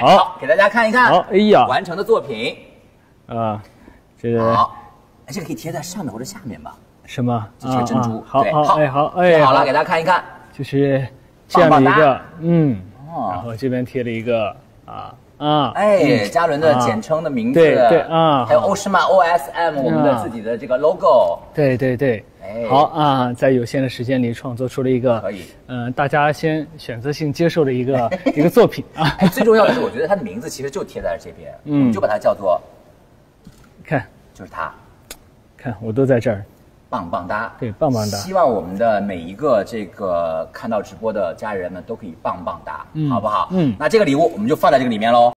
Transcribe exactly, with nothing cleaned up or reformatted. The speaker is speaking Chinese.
好，给大家看一看。 好，哎呀， 完成的作品。 啊，这个好，这个可以贴在上面或者下面吧？ 什么？ 这是个珍珠。 好，好，哎，好，哎， 贴好了，给大家看一看。 就是这样的一个，嗯， 哦， 然后这边贴了一个啊。啊， 哎，嘉伦的简称的名字， 对对啊， 还有欧诗漫 O S M 我们的自己的这个 logo， 对对对， 哎， 好啊，在有限的时间里创作出了一个可以， 嗯，大家先选择性接受的一个一个作品啊。 最重要的是，我觉得它的名字其实就贴在这边，嗯，我们就把它叫做， 看， 就是它， 看我都在这儿。 棒棒哒， 对，棒棒哒。 希望我们的每一个这个看到直播的家人们都可以棒棒哒，嗯、好不好？嗯，那这个礼物我们就放在这个里面喽。